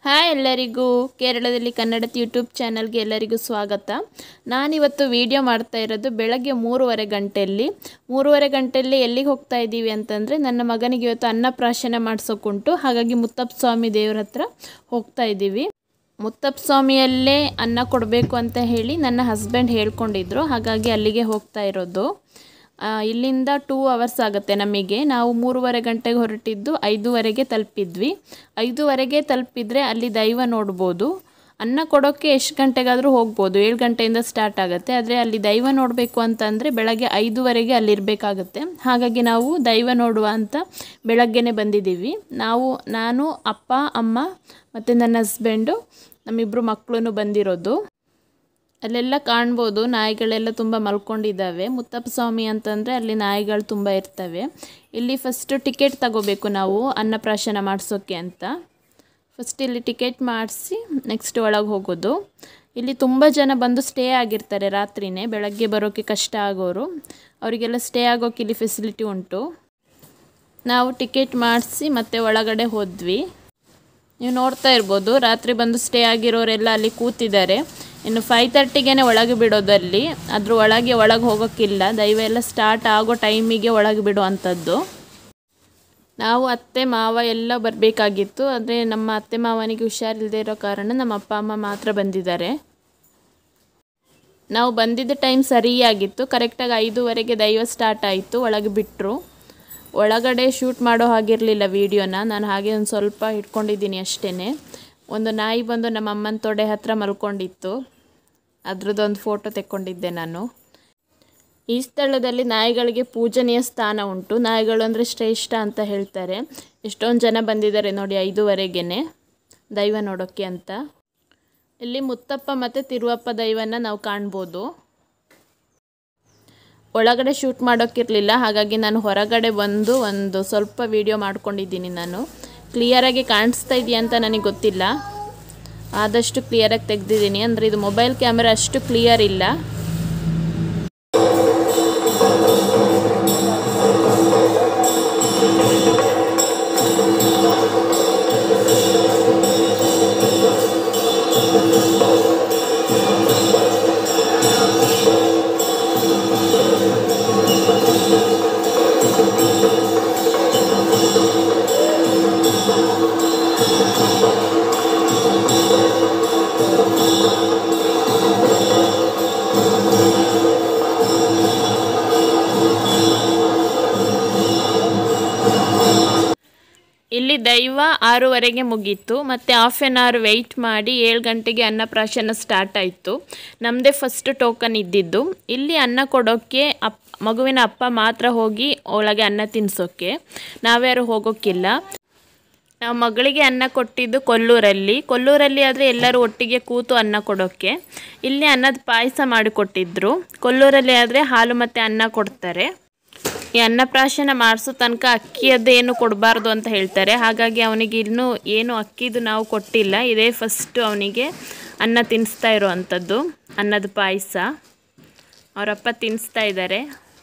Hi ಎಲ್ಲರಿಗೂ ಕೇರಳದಲ್ಲಿ ಕನ್ನಡದ ಯೂಟ್ಯೂಬ್ ಚಾನಲ್ಗೆ ಎಲ್ಲರಿಗೂ ಸ್ವಾಗತ. ನಾನಿವತ್ತು ವಿಡಿಯೋ ಮಾಡ್ತಾ ಇರೋದು ಬೆಳಗ್ಗೆ 3:30 ಗಂಟೆಯಲ್ಲಿ. 3:30 ಗಂಟೆಯಲ್ಲಿ ಎಲ್ಲಿಗೆ ಹೋಗ್ತಾ ಇದ್ದೀವಿ ಅಂತಂದರೆ ನನ್ನ ಮಗನಿಗೆ ಇವತ್ತು ಅನ್ನ ಪ್ರಾಶನ ಮಾಡಿಸೋಕುಂಟು. ಹಾಗಾಗಿ ಮುತ್ತಪ್ಪ ಸ್ವಾಮಿ ದೇವ್ರ ಹತ್ರ ಹೋಗ್ತಾ ಇದ್ದೀವಿ. ಮುತ್ತಪ್ಪ ಸ್ವಾಮಿಯಲ್ಲೇ ಅನ್ನ ಕೊಡಬೇಕು ಅಂತ ಹೇಳಿ ನನ್ನ ಹಸ್ಬೆಂಡ್ ಹೇಳ್ಕೊಂಡಿದ್ರು. ಹಾಗಾಗಿ ಅಲ್ಲಿಗೆ ಹೋಗ್ತಾ ಇರೋದು. ಇಲ್ಲಿಂದ 2 ಅವರ್ಸ್ ಆಗುತ್ತೆ ನಮಗೆ. ನಾವು 3:30 ಗಂಟೆಗೆ ಹೊರಟಿದ್ದು 5:30ಗೆ ತಲುಪಿದ್ವಿ. 5:30ಗೆ ತಲುಪಿದರೆ ಅಲ್ಲಿ ದೈವ ನೋಡ್ಬೋದು. ಅನ್ನ ಕೊಡೋಕ್ಕೆ ಎಷ್ಟು ಗಂಟೆಗಾದರೂ ಹೋಗ್ಬೋದು, 7 ಗಂಟೆಯಿಂದ ಸ್ಟಾರ್ಟ್ ಆಗುತ್ತೆ. ಆದರೆ ಅಲ್ಲಿ ದೈವ ನೋಡಬೇಕು ಅಂತಂದರೆ ಬೆಳಗ್ಗೆ 5:30ಗೆ ಅಲ್ಲಿರಬೇಕಾಗುತ್ತೆ. ಹಾಗಾಗಿ ನಾವು ದೈವ ನೋಡುವ ಅಂತ ಬೆಳಗ್ಗೆನೇ ಬಂದಿದ್ದೀವಿ. ನಾನು ಅಪ್ಪ ಅಮ್ಮ ಮತ್ತು ನನ್ನ ಹಸ್ಬೆಂಡು ನಮ್ಮಿಬ್ಬರು ಮಕ್ಕಳು ಬಂದಿರೋದು. ಅಲ್ಲೆಲ್ಲ ಕಾಣ್ಬೋದು ನಾಯಿಗಳೆಲ್ಲ ತುಂಬ ಮಲ್ಕೊಂಡಿದ್ದಾವೆ. ಮುತ್ತಪ್ಪ ಸ್ವಾಮಿ ಅಂತಂದರೆ ಅಲ್ಲಿ ನಾಯಿಗಳು ತುಂಬ ಇರ್ತವೆ. ಇಲ್ಲಿ ಫಸ್ಟು ಟಿಕೆಟ್ ತಗೋಬೇಕು ನಾವು ಅನ್ನಪ್ರಾಶನ ಮಾಡಿಸೋಕ್ಕೆ ಅಂತ. ಫಸ್ಟ್ ಇಲ್ಲಿ ಟಿಕೆಟ್ ಮಾಡಿಸಿ ನೆಕ್ಸ್ಟ್ ಒಳಗೆ ಹೋಗೋದು. ಇಲ್ಲಿ ತುಂಬ ಜನ ಬಂದು ಸ್ಟೇ ಆಗಿರ್ತಾರೆ ರಾತ್ರಿನೇ. ಬೆಳಗ್ಗೆ ಬರೋಕ್ಕೆ ಕಷ್ಟ ಆಗೋರು ಅವರಿಗೆಲ್ಲ ಸ್ಟೇ ಆಗೋಕ್ಕೆ ಇಲ್ಲಿ ಫೆಸಿಲಿಟಿ ಉಂಟು. ನಾವು ಟಿಕೆಟ್ ಮಾಡಿಸಿ ಮತ್ತೆ ಒಳಗಡೆ ಹೋದ್ವಿ. ನೀವು ನೋಡ್ತಾ ಇರ್ಬೋದು ರಾತ್ರಿ ಬಂದು ಸ್ಟೇ ಆಗಿರೋರೆಲ್ಲ ಅಲ್ಲಿ ಕೂತಿದ್ದಾರೆ. ಇನ್ನು 5:30ಗೆ ಒಳಗೆ ಬಿಡೋದಲ್ಲಿ, ಅದ್ರ ಒಳಗೆ ಹೋಗೋಕ್ಕಿಲ್ಲ. ದೈವ ಎಲ್ಲ ಸ್ಟಾರ್ಟ್ ಆಗೋ ಟೈಮಿಗೆ ಒಳಗೆ ಬಿಡುವಂಥದ್ದು. ನಾವು ಅತ್ತೆ ಮಾವ ಎಲ್ಲ ಬರಬೇಕಾಗಿತ್ತು. ಆದರೆ ನಮ್ಮ ಅತ್ತೆ ಮಾವನಿಗೆ ಹುಷಾರಿಲ್ಲದೆ ಇರೋ ಕಾರಣ ನಮ್ಮ ಅಪ್ಪ ಅಮ್ಮ ಮಾತ್ರ ಬಂದಿದ್ದಾರೆ. ನಾವು ಬಂದಿದ್ದ ಟೈಮ್ ಸರಿಯಾಗಿತ್ತು. ಕರೆಕ್ಟಾಗಿ 5:30ಗೆ ದೈವ ಸ್ಟಾರ್ಟ್ ಆಯಿತು. ಒಳಗೆ ಬಿಟ್ಟರು. ಒಳಗಡೆ ಶೂಟ್ ಮಾಡೋ ಹಾಗಿರಲಿಲ್ಲ ವೀಡಿಯೋನ. ನಾನು ಹಾಗೆ ಒಂದು ಸ್ವಲ್ಪ ಇಟ್ಕೊಂಡಿದ್ದೀನಿ ಅಷ್ಟೇ. ಒಂದು ನಾಯಿ ಬಂದು ನಮ್ಮ ಅಮ್ಮನ ತೊಡೆ ಹತ್ರ ಮಲ್ಕೊಂಡಿತ್ತು. ಅದ್ರದ್ದೊಂದು ಫೋಟೋ ತೆಕ್ಕೊಂಡಿದ್ದೆ ನಾನು. ಈ ಸ್ಥಳದಲ್ಲಿ ನಾಯಿಗಳಿಗೆ ಪೂಜನೀಯ ಸ್ಥಾನ ಉಂಟು. ನಾಯಿಗಳು ಅಂದರೆ ಶ್ರೇಷ್ಠ ಅಂತ ಹೇಳ್ತಾರೆ. ಎಷ್ಟೊಂದು ಜನ ಬಂದಿದ್ದಾರೆ ನೋಡಿ 5:30ಗೆ ದೈವ ನೋಡೋಕ್ಕೆ ಅಂತ. ಇಲ್ಲಿ ಮುತ್ತಪ್ಪ ಮತ್ತು ತಿರುವಪ್ಪ ದೈವನ ನಾವು ಕಾಣ್ಬೋದು. ಒಳಗಡೆ ಶೂಟ್ ಮಾಡೋಕ್ಕಿರಲಿಲ್ಲ. ಹಾಗಾಗಿ ನಾನು ಹೊರಗಡೆ ಬಂದು ಒಂದು ಸ್ವಲ್ಪ ವೀಡಿಯೋ ಮಾಡ್ಕೊಂಡಿದ್ದೀನಿ. ನಾನು ಕ್ಲಿಯರಾಗಿ ಕಾಣಿಸ್ತಾ ಇದೆಯಾ ಅಂತ ನನಗೆ ಗೊತ್ತಿಲ್ಲ. ಆದಷ್ಟು ಕ್ಲಿಯರಾಗಿ ತೆಗೆದಿದ್ದೀನಿ. ಅಂದರೆ ಇದು ಮೊಬೈಲ್ ಕ್ಯಾಮೆರಾ ಅಷ್ಟು ಕ್ಲಿಯರ್ ಇಲ್ಲ. ಇಲ್ಲಿ ದೈವ 6:30ಗೆ ಮುಗೀತು. ಮತ್ತು ಹಾಫ್ ಆನ್ ಅವರ್ ವೆಯ್ಟ್ ಮಾಡಿ 7 ಗಂಟೆಗೆ ಅನ್ನಪ್ರಾಶನ ಸ್ಟಾರ್ಟ್ ಆಯಿತು. ನಮ್ಮದೇ ಫಸ್ಟ್ ಟೋಕನ್ ಇದ್ದಿದ್ದು. ಇಲ್ಲಿ ಅನ್ನ ಕೊಡೋಕ್ಕೆ ಮಗುವಿನ ಅಪ್ಪ ಮಾತ್ರ ಹೋಗಿ ಒಳಗೆ ಅನ್ನ ತಿನ್ನಿಸೋಕ್ಕೆ, ನಾವ್ಯಾರು ಹೋಗೋಕ್ಕಿಲ್ಲ. ನಾವು ಮಗಳಿಗೆ ಅನ್ನ ಕೊಟ್ಟಿದ್ದು ಕೊಲ್ಲೂರಲ್ಲಿ ಆದರೆ ಎಲ್ಲರೂ ಒಟ್ಟಿಗೆ ಕೂತು ಅನ್ನ ಕೊಡೋಕ್ಕೆ. ಇಲ್ಲಿ ಅನ್ನದ ಪಾಯಸ ಮಾಡಿಕೊಟ್ಟಿದ್ರು. ಕೊಲ್ಲೂರಲ್ಲಿ ಆದರೆ ಹಾಲು ಮತ್ತು ಅನ್ನ ಕೊಡ್ತಾರೆ. ಈ ಅನ್ನಪ್ರಾಶನ ಮಾಡಿಸೋ ತನಕ ಅಕ್ಕಿಯದ್ದೇನು ಕೊಡಬಾರ್ದು ಅಂತ ಹೇಳ್ತಾರೆ. ಹಾಗಾಗಿ ಅವನಿಗೆ ಇನ್ನೂ ಏನು ಅಕ್ಕಿದು ನಾವು ಕೊಟ್ಟಿಲ್ಲ. ಇದೇ ಫಸ್ಟು ಅವನಿಗೆ ಅನ್ನ ತಿನ್ನಿಸ್ತಾ ಇರೋ ಅಂಥದ್ದು. ಅನ್ನದ ಪಾಯಸ ಅವರಪ್ಪ ತಿನ್ನಿಸ್ತಾ ಇದ್ದಾರೆ.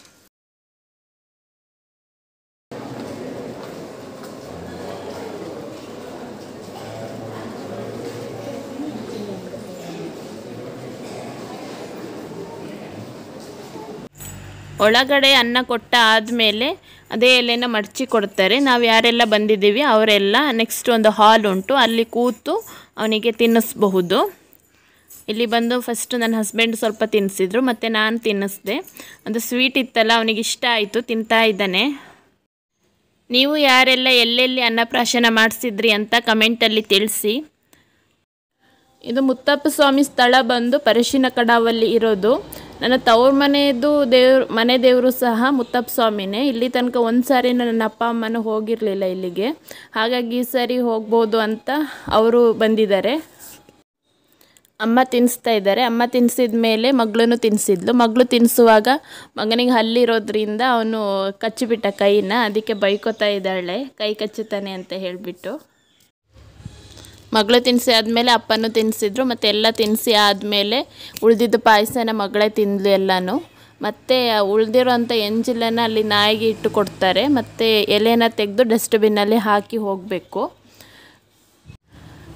ಒಳಗಡೆ ಅನ್ನ ಕೊಟ್ಟ ಆದಮೇಲೆ ಅದೇ ಎಲೆನ ಮಡಚಿ ಕೊಡ್ತಾರೆ. ನಾವು ಯಾರೆಲ್ಲ ಬಂದಿದ್ದೀವಿ ಅವರೆಲ್ಲ ನೆಕ್ಸ್ಟ್ ಒಂದು ಹಾಲ್ ಉಂಟು, ಅಲ್ಲಿ ಕೂತು ಅವನಿಗೆ ತಿನ್ನಿಸ್ಬಹುದು. ಇಲ್ಲಿ ಬಂದು ಫಸ್ಟು ನನ್ನ ಹಸ್ಬೆಂಡ್ ಸ್ವಲ್ಪ ತಿನ್ನಿಸಿದ್ರು, ಮತ್ತು ನಾನು ತಿನ್ನಿಸ್ದೆ. ಅದು ಸ್ವೀಟ್ ಇತ್ತಲ್ಲ, ಅವನಿಗೆ ಇಷ್ಟ ಆಯಿತು, ತಿಂತಾ ಇದ್ದಾನೆ. ನೀವು ಯಾರೆಲ್ಲ ಎಲ್ಲೆಲ್ಲಿ ಅನ್ನಪ್ರಾಶನ ಮಾಡಿಸಿದ್ರಿ ಅಂತ ಕಮೆಂಟಲ್ಲಿ ತಿಳಿಸಿ. ಇದು ಮುತ್ತಪ್ಪ ಸ್ವಾಮಿ ಸ್ಥಳ ಬಂದು ಪರಿಶಿನ ಕಡಾವಲ್ಲಿ ಇರೋದು. ನನ್ನ ತವ್ರ ಮನೆಯದು ಮನೆ ದೇವರು ಸಹ ಮುತ್ತಪ್ಪ ಸ್ವಾಮಿನೇ. ಇಲ್ಲಿ ತನಕ ಒಂದು ಸಾರಿ ನನ್ನ ಅಪ್ಪ ಅಮ್ಮನೂ ಹೋಗಿರಲಿಲ್ಲ ಇಲ್ಲಿಗೆ. ಹಾಗಾಗಿ ಈ ಸಾರಿ ಹೋಗ್ಬೋದು ಅಂತ ಅವರು ಬಂದಿದ್ದಾರೆ. ಅಮ್ಮ ತಿನ್ನಿಸ್ತಾ ಇದ್ದಾರೆ. ಅಮ್ಮ ತಿನ್ನಿಸಿದ ಮೇಲೆ ಮಗಳೂ ತಿನ್ನಿಸಿದ್ಲು. ಮಗಳು ತಿನ್ನಿಸುವಾಗ ಮಗನಿಗೆ ಹಲ್ಲಿರೋದ್ರಿಂದ ಅವನು ಕಚ್ಚಿಬಿಟ್ಟ ಕೈನ. ಅದಕ್ಕೆ ಬೈಕೋತಾ ಇದ್ದಾಳೆ, ಕೈ ಕಚ್ಚುತ್ತಾನೆ ಅಂತ ಹೇಳಿಬಿಟ್ಟು. ಮಗಳು ತಿನ್ನಿಸಿ ಆದಮೇಲೆ ಅಪ್ಪನೂ ತಿನ್ನಿಸಿದ್ರು. ಮತ್ತು ಎಲ್ಲ ತಿನ್ನಿಸಿ ಆದಮೇಲೆ ಉಳಿದಿದ್ದ ಪಾಯಸನ ಮಗಳೇ ತಿಂದ್ಲು ಎಲ್ಲನೂ. ಮತ್ತು ಉಳಿದಿರೋಂಥ ಎಂಜಿಲನ್ನು ಅಲ್ಲಿ ನಾಯಿಗೆ ಇಟ್ಟು ಕೊಡ್ತಾರೆ. ಮತ್ತು ಎಲೆನ ತೆಗೆದು ಡಸ್ಟ್ಬಿನ್ನಲ್ಲಿ ಹಾಕಿ ಹೋಗಬೇಕು.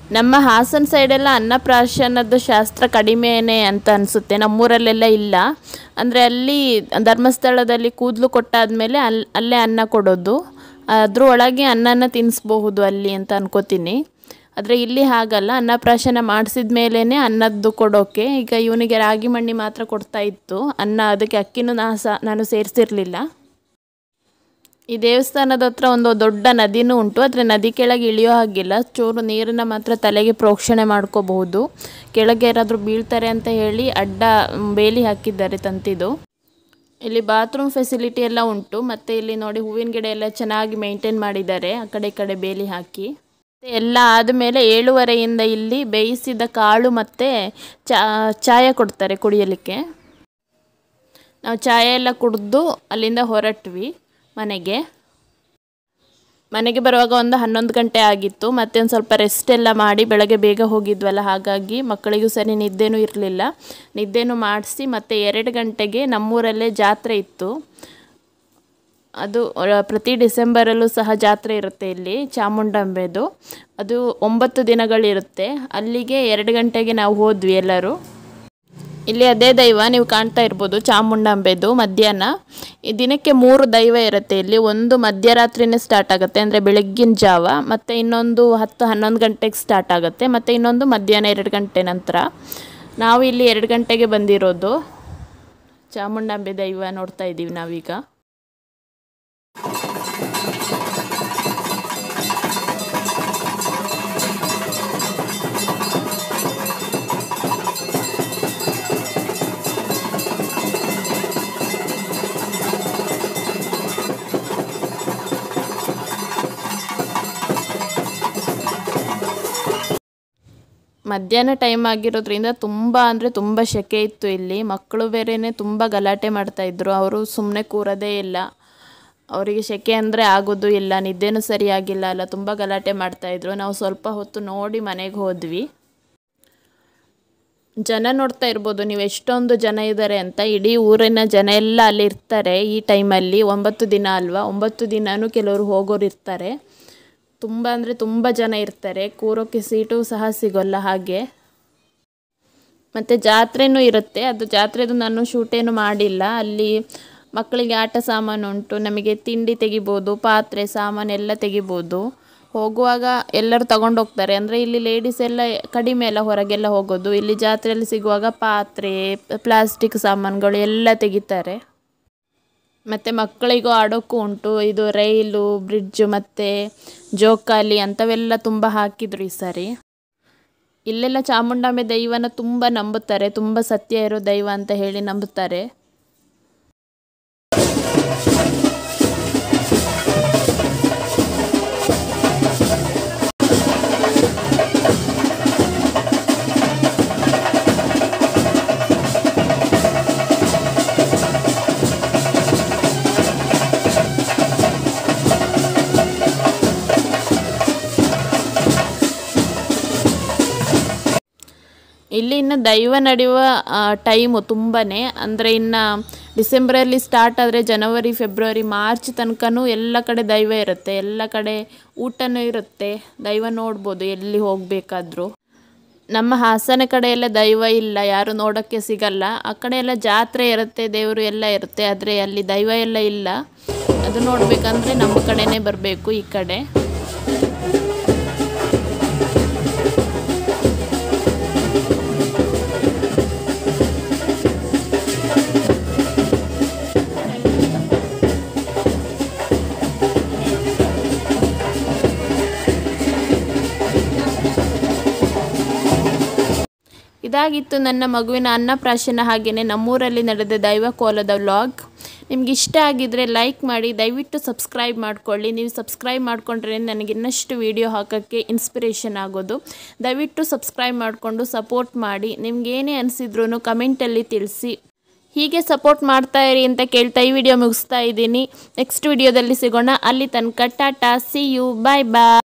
ನಮ್ಮ ಹಾಸನ ಸೈಡೆಲ್ಲ ಅನ್ನಪ್ರಾಶನದ ಶಾಸ್ತ್ರ ಕಡಿಮೆನೇ ಅಂತ ಅನಿಸುತ್ತೆ, ನಮ್ಮೂರಲ್ಲೆಲ್ಲ ಇಲ್ಲ. ಅಂದರೆ ಅಲ್ಲಿ ಧರ್ಮಸ್ಥಳದಲ್ಲಿ ಕೂದಲು ಕೊಟ್ಟಾದಮೇಲೆ ಅಲ್ಲೇ ಅನ್ನ ಕೊಡೋದು, ಅದ್ರ ಒಳಗೆ ಅನ್ನನ ತಿನ್ನಿಸ್ಬಹುದು ಅಲ್ಲಿ ಅಂತ ಅನ್ಕೋತೀನಿ. ಆದರೆ ಇಲ್ಲಿ ಹಾಗಲ್ಲ, ಅನ್ನಪ್ರಾಶನ ಮಾಡಿಸಿದ ಮೇಲೇ ಅನ್ನದ್ದು ಕೊಡೋಕ್ಕೆ. ಈಗ ಇವನಿಗೆ ರಾಗಿ ಮಣ್ಣಿ ಮಾತ್ರ ಕೊಡ್ತಾ ಇತ್ತು ಅನ್ನ, ಅದಕ್ಕೆ ಅಕ್ಕಿನೂ ನಾನು ಸೇರಿಸಿರಲಿಲ್ಲ. ಈ ದೇವಸ್ಥಾನದ ಹತ್ರ ಒಂದು ದೊಡ್ಡ ನದಿನೂ ಉಂಟು, ಆದರೆ ನದಿ ಕೆಳಗೆ ಇಳಿಯೋ ಹಾಗಿಲ್ಲ, ಚೂರು ನೀರನ್ನು ಮಾತ್ರ ತಲೆಗೆ ಪ್ರೋಕ್ಷಣೆ ಮಾಡ್ಕೋಬಹುದು. ಕೆಳಗೆ ಯಾರಾದರೂ ಬೀಳ್ತಾರೆ ಅಂತ ಹೇಳಿ ಅಡ್ಡ ಬೇಲಿ ಹಾಕಿದ್ದಾರೆ ತಂತಿದು. ಇಲ್ಲಿ ಬಾತ್ರೂಮ್ ಫೆಸಿಲಿಟಿ ಎಲ್ಲ ಉಂಟು. ಮತ್ತು ಇಲ್ಲಿ ನೋಡಿ ಹೂವಿನ ಗಿಡ ಎಲ್ಲ ಚೆನ್ನಾಗಿ ಮೇಂಟೈನ್ ಮಾಡಿದ್ದಾರೆ, ಆ ಕಡೆ ಈ ಕಡೆ ಬೇಲಿ ಹಾಕಿ. ಎಲ್ಲ ಆದಮೇಲೆ 7:30ಯಿಂದ ಇಲ್ಲಿ ಬೇಯಿಸಿದ ಕಾಳು ಮತ್ತು ಚಾಯ ಕೊಡ್ತಾರೆ ಕುಡಿಯಲಿಕ್ಕೆ. ನಾವು ಚಾಯ ಎಲ್ಲ ಕುಡಿದು ಅಲ್ಲಿಂದ ಹೊರಟ್ವಿ ಮನೆಗೆ ಬರುವಾಗ ಒಂದು 11 ಗಂಟೆ ಆಗಿತ್ತು. ಮತ್ತೆ ಒಂದು ಸ್ವಲ್ಪ ರೆಸ್ಟ್ ಎಲ್ಲ ಮಾಡಿ ಬೆಳಗ್ಗೆ ಬೇಗ ಹೋಗಿದ್ವಲ್ಲ, ಹಾಗಾಗಿ ಮಕ್ಕಳಿಗೂ ಸರಿ ನಿದ್ದೆನೂ ಇರಲಿಲ್ಲ. ನಿದ್ದೆನೂ ಮಾಡಿಸಿ ಮತ್ತೆ 2 ಗಂಟೆಗೆ ನಮ್ಮೂರಲ್ಲೇ ಜಾತ್ರೆ ಇತ್ತು. ಅದು ಪ್ರತಿ ಡಿಸೆಂಬರಲ್ಲೂ ಸಹ ಜಾತ್ರೆ ಇರುತ್ತೆ ಇಲ್ಲಿ, ಚಾಮುಂಡಾಂಬೆದು. ಅದು 9 ದಿನಗಳಿರುತ್ತೆ. ಅಲ್ಲಿಗೆ 2 ಗಂಟೆಗೆ ನಾವು ಹೋದ್ವಿ ಎಲ್ಲರೂ. ಇಲ್ಲಿ ಅದೇ ದೈವ ನೀವು ಕಾಣ್ತಾ ಇರ್ಬೋದು, ಚಾಮುಂಡಾಂಬೆದು. ಮಧ್ಯಾಹ್ನ ಈ ದಿನಕ್ಕೆ 3 ದೈವ ಇರುತ್ತೆ ಇಲ್ಲಿ. ಒಂದು ಮಧ್ಯರಾತ್ರಿನೇ ಸ್ಟಾರ್ಟ್ ಆಗುತ್ತೆ, ಅಂದರೆ ಬೆಳಗ್ಗಿನ ಜಾವ. ಮತ್ತು ಇನ್ನೊಂದು 10-11 ಗಂಟೆಗೆ ಸ್ಟಾರ್ಟ್ ಆಗುತ್ತೆ. ಮತ್ತು ಇನ್ನೊಂದು ಮಧ್ಯಾಹ್ನ 2 ಗಂಟೆ ನಂತರ. ನಾವು ಇಲ್ಲಿ 2 ಗಂಟೆಗೆ ಬಂದಿರೋದು. ಚಾಮುಂಡಾಂಬೆ ದೈವ ನೋಡ್ತಾ ಇದ್ದೀವಿ ನಾವೀಗ. ಮಧ್ಯಾಹ್ನ ಟೈಮ್ ಆಗಿರೋದ್ರಿಂದ ತುಂಬ ಅಂದರೆ ತುಂಬ ಸೆಕೆ ಇತ್ತು ಇಲ್ಲಿ. ಮಕ್ಕಳು ಬೇರೆಯೇ ತುಂಬ ಗಲಾಟೆ ಮಾಡ್ತಾಯಿದ್ರು, ಅವರು ಸುಮ್ಮನೆ ಕೂರೋದೇ ಇಲ್ಲ. ಅವರಿಗೆ ಸೆಕೆ ಅಂದರೆ ಆಗೋದು ಇಲ್ಲ, ನಿದ್ದೆನೂ ಸರಿಯಾಗಿಲ್ಲ ಅಲ್ಲ, ತುಂಬ ಗಲಾಟೆ ಮಾಡ್ತಾಯಿದ್ರು. ನಾವು ಸ್ವಲ್ಪ ಹೊತ್ತು ನೋಡಿ ಮನೆಗೆ ಹೋದ್ವಿ. ಜನ ನೋಡ್ತಾ ಇರ್ಬೋದು ನೀವು ಎಷ್ಟೊಂದು ಜನ ಇದ್ದಾರೆ ಅಂತ. ಇಡೀ ಊರಿನ ಜನ ಎಲ್ಲ ಅಲ್ಲಿ ಇರ್ತಾರೆ ಈ ಟೈಮಲ್ಲಿ. 9 ದಿನ ಅಲ್ವಾ, 9 ದಿನವೂ ಕೆಲವರು ಹೋಗೋರು ಇರ್ತಾರೆ. ತುಂಬ ಅಂದರೆ ತುಂಬ ಜನ ಇರ್ತಾರೆ, ಕೂರೋಕ್ಕೆ ಸೀಟು ಸಹ ಸಿಗೋಲ್ಲ ಹಾಗೆ. ಮತ್ತು ಜಾತ್ರೆನೂ ಇರುತ್ತೆ. ಅದು ಜಾತ್ರೆದು ನಾನು ಶೂಟೇನು ಮಾಡಿಲ್ಲ. ಅಲ್ಲಿ ಮಕ್ಕಳಿಗೆ ಆಟ ಸಾಮಾನು ಉಂಟು, ನಮಗೆ ತಿಂಡಿ ತೆಗಿಬೋದು, ಪಾತ್ರೆ ಸಾಮಾನು ಎಲ್ಲ ತೆಗಿಬೋದು. ಹೋಗುವಾಗ ಎಲ್ಲರೂ ತಗೊಂಡೋಗ್ತಾರೆ. ಅಂದರೆ ಇಲ್ಲಿ ಲೇಡೀಸ್ ಎಲ್ಲ ಕಡಿಮೆ ಎಲ್ಲ ಹೊರಗೆಲ್ಲ ಹೋಗೋದು. ಇಲ್ಲಿ ಜಾತ್ರೆಯಲ್ಲಿ ಸಿಗುವಾಗ ಪಾತ್ರೆ, ಪ್ಲಾಸ್ಟಿಕ್ ಸಾಮಾನುಗಳು ಎಲ್ಲ ತೆಗಿತಾರೆ. ಮತ್ತು ಮಕ್ಕಳಿಗೂ ಆಡೋಕ್ಕೂ ಉಂಟು. ಇದು ರೈಲು, ಬ್ರಿಡ್ಜು ಮತ್ತು ಜೋಕಾಲಿ ಅಂಥವೆಲ್ಲ ತುಂಬ ಹಾಕಿದ್ರು ಈ ಸಾರಿ. ಇಲ್ಲೆಲ್ಲ ಚಾಮುಂಡಾಂಬೆ ದೈವನ ತುಂಬ ನಂಬುತ್ತಾರೆ, ತುಂಬ ಸತ್ಯ ಇರೋ ದೈವ ಅಂತ ಹೇಳಿ ನಂಬುತ್ತಾರೆ. ಇಲ್ಲಿ ಇನ್ನು ದೈವ ನಡೆಯುವ ಟೈಮು ತುಂಬಾ, ಅಂದರೆ ಇನ್ನು ಡಿಸೆಂಬರಲ್ಲಿ ಸ್ಟಾರ್ಟ್ ಆದರೆ ಜನವರಿ, ಫೆಬ್ರವರಿ, ಮಾರ್ಚ್ ತನಕನೂ ಎಲ್ಲ ಕಡೆ ದೈವ ಇರುತ್ತೆ. ಎಲ್ಲ ಕಡೆ ಊಟನೂ ಇರುತ್ತೆ, ದೈವ ನೋಡ್ಬೋದು ಎಲ್ಲಿ ಹೋಗಬೇಕಾದ್ರೂ. ನಮ್ಮ ಹಾಸನ ಕಡೆ ಎಲ್ಲ ದೈವ ಇಲ್ಲ, ಯಾರು ನೋಡೋಕ್ಕೆ ಸಿಗಲ್ಲ. ಆ ಕಡೆ ಎಲ್ಲ ಜಾತ್ರೆ ಇರುತ್ತೆ, ದೇವರು ಎಲ್ಲ ಇರುತ್ತೆ, ಆದರೆ ಅಲ್ಲಿ ದೈವ ಎಲ್ಲ ಇಲ್ಲ. ಅದು ನೋಡಬೇಕಂದ್ರೆ ನಮ್ಮ ಕಡೆನೇ ಬರಬೇಕು ಈ ಕಡೆ. ಇದಾಗಿತ್ತು ನನ್ನ ಮಗುವಿನ ಅನ್ನಪ್ರಾಶನ, ಹಾಗೆಯೇ ನಮ್ಮೂರಲ್ಲಿ ನಡೆದ ದೈವ ಕೋಲದ ವ್ಲಾಗ್. ನಿಮ್ಗೆ ಇಷ್ಟ ಆಗಿದ್ದರೆ ಲೈಕ್ ಮಾಡಿ, ದಯವಿಟ್ಟು ಸಬ್ಸ್ಕ್ರೈಬ್ ಮಾಡ್ಕೊಳ್ಳಿ. ನೀವು ಸಬ್ಸ್ಕ್ರೈಬ್ ಮಾಡಿಕೊಂಡ್ರೆ ನನಗೆ ಇನ್ನಷ್ಟು ವೀಡಿಯೋ ಹಾಕೋಕ್ಕೆ ಇನ್ಸ್ಪಿರೇಷನ್ ಆಗೋದು. ದಯವಿಟ್ಟು ಸಬ್ಸ್ಕ್ರೈಬ್ ಮಾಡಿಕೊಂಡು ಸಪೋರ್ಟ್ ಮಾಡಿ. ನಿಮ್ಗೇನೇ ಅನಿಸಿದ್ರೂ ಕಮೆಂಟಲ್ಲಿ ತಿಳಿಸಿ. ಹೀಗೆ ಸಪೋರ್ಟ್ ಮಾಡ್ತಾ ಇರಿ ಅಂತ ಕೇಳ್ತಾ ಈ ವಿಡಿಯೋ ಮುಗಿಸ್ತಾ ಇದ್ದೀನಿ. ನೆಕ್ಸ್ಟ್ ವಿಡಿಯೋದಲ್ಲಿ ಸಿಗೋಣ. ಅಲ್ಲಿ ತನಕ tata, see you, bye bye.